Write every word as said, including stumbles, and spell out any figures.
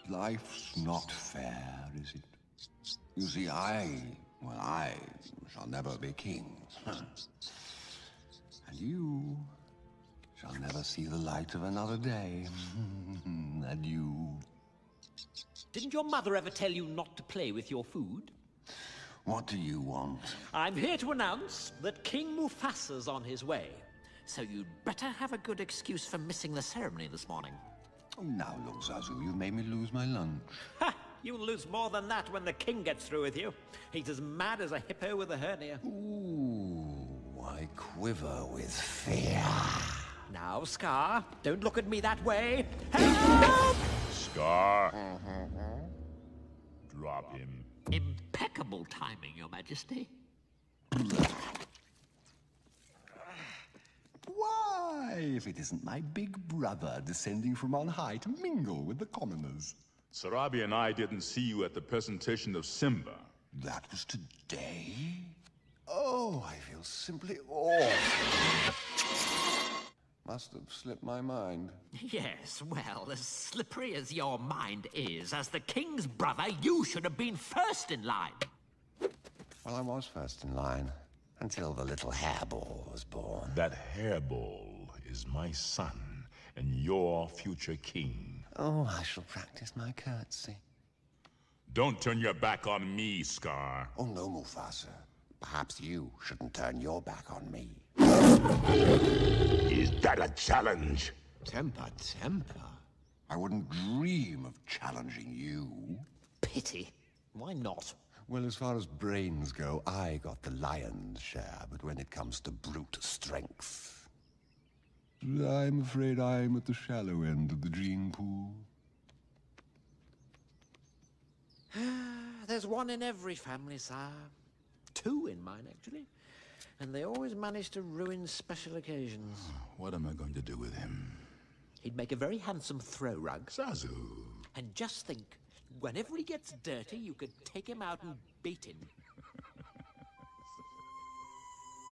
Life's not fair, is it? You see, I, well, I shall never be king. And you shall never see the light of another day. And you... Didn't your mother ever tell you not to play with your food? What do you want? I'm here to announce that King Mufasa's on his way. So you'd better have a good excuse for missing the ceremony this morning. Oh, now look, Zazu, you've made me lose my lunch. Ha! You'll lose more than that when the king gets through with you. He's as mad as a hippo with a hernia. Ooh, I quiver with fear. Now, Scar, don't look at me that way. Help! Scar. Drop him. Impeccable timing, Your Majesty. Why, if it isn't my big brother descending from on high to mingle with the commoners? Sarabi and I didn't see you at the presentation of Simba. That was today? Oh, I feel simply awful. Must have slipped my mind. Yes, well, as slippery as your mind is, as the king's brother, you should have been first in line. Well, I was first in line, until the little hairball was born. That hairball is my son, and your future king. Oh, I shall practice my curtsy. Don't turn your back on me, Scar. Oh, no, Mufasa. Perhaps you shouldn't turn your back on me. Is that a challenge? Temper, temper. I wouldn't dream of challenging you. Pity. Why not? Well, as far as brains go, I got the lion's share, but when it comes to brute strength... I'm afraid I'm at the shallow end of the gene pool. There's one in every family, sire. Two in mine, actually. And they always manage to ruin special occasions. What am I going to do with him? He'd make a very handsome throw rug. Zazu. And just think, whenever he gets dirty, you could take him out and beat him.